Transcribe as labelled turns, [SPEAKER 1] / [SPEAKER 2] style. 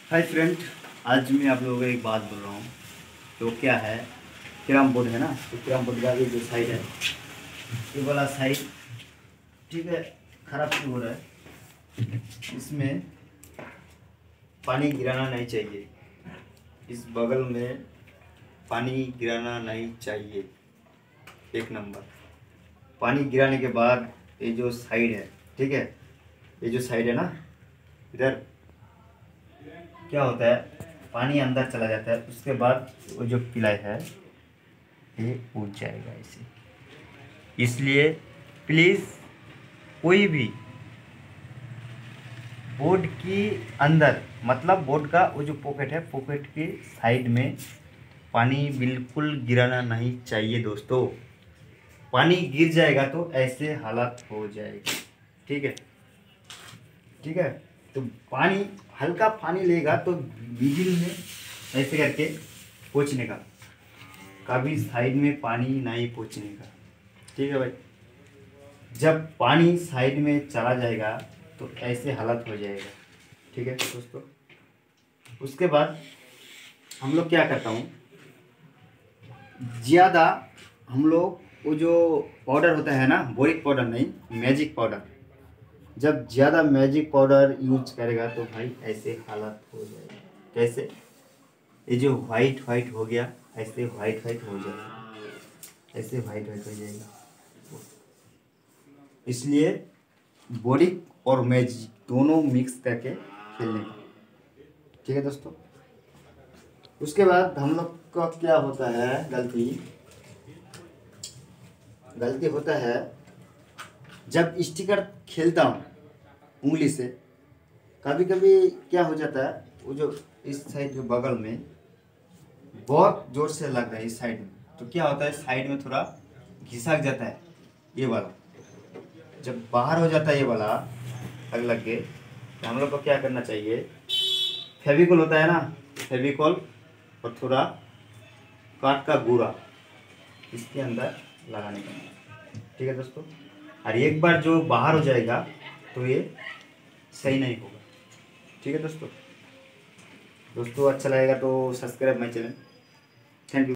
[SPEAKER 1] Hi friend, आज मैं आप लोगों को एक बात बोल रहा हूँ। तो क्या है, कैरम बोर्ड है ना, तो कैरम बोर्ड का ये जो साइड है, ये वाला साइड, ठीक है, खराब क्यों हो रहा है। इसमें पानी गिराना नहीं चाहिए, इस बगल में पानी गिराना नहीं चाहिए। एक नंबर, पानी गिराने के बाद ये जो साइड है, ठीक है, ये जो साइड है ना, इधर क्या होता है, पानी अंदर चला जाता है, उसके बाद वो जो पिलाई है ये उठ जाएगा ऐसे। इसलिए प्लीज़ कोई भी बोर्ड की अंदर, मतलब बोर्ड का वो जो पॉकेट है, पॉकेट के साइड में पानी बिल्कुल गिराना नहीं चाहिए दोस्तों। पानी गिर जाएगा तो ऐसे हालत हो जाएगी। ठीक है, ठीक है। तो पानी, हल्का पानी लेगा तो मिडिल में ऐसे करके पोंछने का, कभी साइड में पानी नहीं पोंछने का। ठीक है भाई, जब पानी साइड में चला जाएगा तो ऐसे हालत हो जाएगा। ठीक है दोस्तों, उसके बाद हम लोग क्या करता हूँ, ज़्यादा हम लोग वो जो पाउडर होता है ना, बोरिक पाउडर नहीं, मैजिक पाउडर, जब ज़्यादा मैजिक पाउडर यूज करेगा तो भाई ऐसे हालत हो जाएगा। कैसे, ये जो वाइट वाइट हो गया, ऐसे वाइट वाइट हो जाएगा, ऐसे वाइट वाइट हो जाएगा। इसलिए बोरिक और मैजिक दोनों मिक्स करके खेलने का। ठीक है दोस्तों, उसके बाद हम लोग का क्या होता है, गलती गलती होता है, जब स्टिकर खेलता हूँ उंगली से, कभी कभी क्या हो जाता है, वो जो इस साइड के बगल में बहुत जोर से लग रहा है इस साइड में, तो क्या होता है, साइड में थोड़ा घिसक जाता है ये वाला। जब बाहर हो जाता है ये वाला लग के, तो हम लोग को क्या करना चाहिए, फेविकॉल होता है ना, फेविकॉल और थोड़ा काठ का गुरा इसके अंदर लगाने का। ठीक है दोस्तों, और एक बार जो बाहर हो जाएगा तो ये सही नहीं होगा। ठीक है दोस्तों, अच्छा लगेगा तो subscribe my channel. Thank you.